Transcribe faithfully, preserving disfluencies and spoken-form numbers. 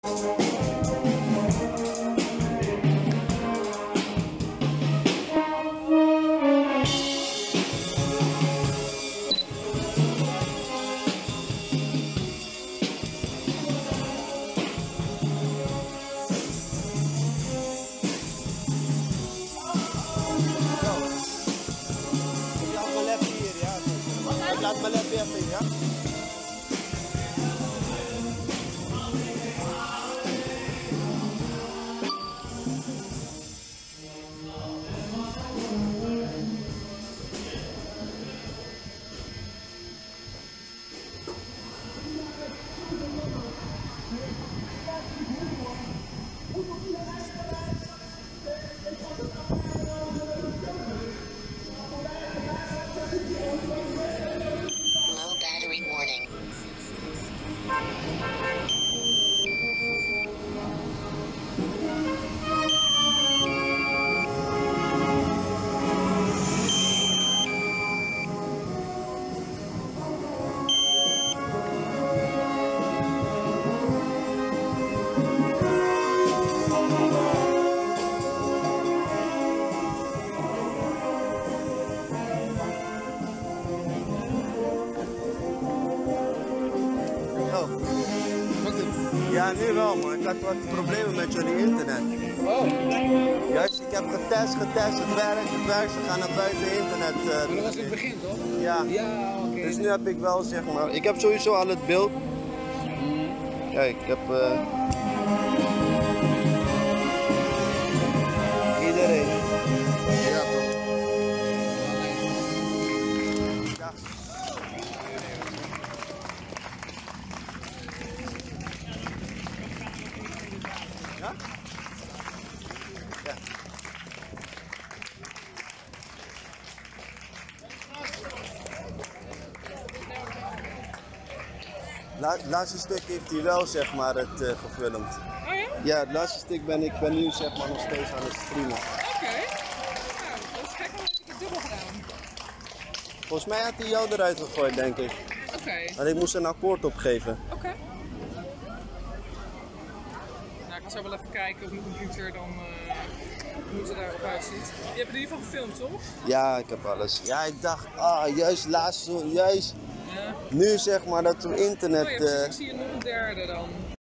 Laat me lekker even, ja? Ja, nu wel, maar ik had wat problemen met jullie internet. Oh. Juist, ik heb getest, getest, het werkt, het werkt, ze gaan naar buiten internet. Uh, maar dat was in het begin, toch? Ja. Ja, oké. Okay. Dus nu heb ik wel, zeg maar, ik heb sowieso al het beeld. Kijk, ik heb... Uh... Iedereen. Ja, toch? Ja. Ja? Ja. La het laatste stuk heeft hij wel, zeg maar, het uh, gefilmd. Oh ja? Ja, het laatste stuk ben ik ben nu, zeg maar, nog steeds aan het streamen. Oké. Okay. Nou, dat is gek, want ik heb het dubbel gedaan. Volgens mij had hij jou eruit gegooid, denk ik. Oké. Okay. Want ik moest een akkoord opgeven. Oké. Okay. Nou, ik ga zo wel even kijken op mijn computer dan uh, hoe het er daarop uitziet. Je hebt in ieder geval gefilmd, toch? Ja, ik heb alles. Ja, ik dacht, ah, juist laatst, juist. Ja. Nu zeg maar dat we internet... Oh ja, precies, ik zie je nog een derde dan.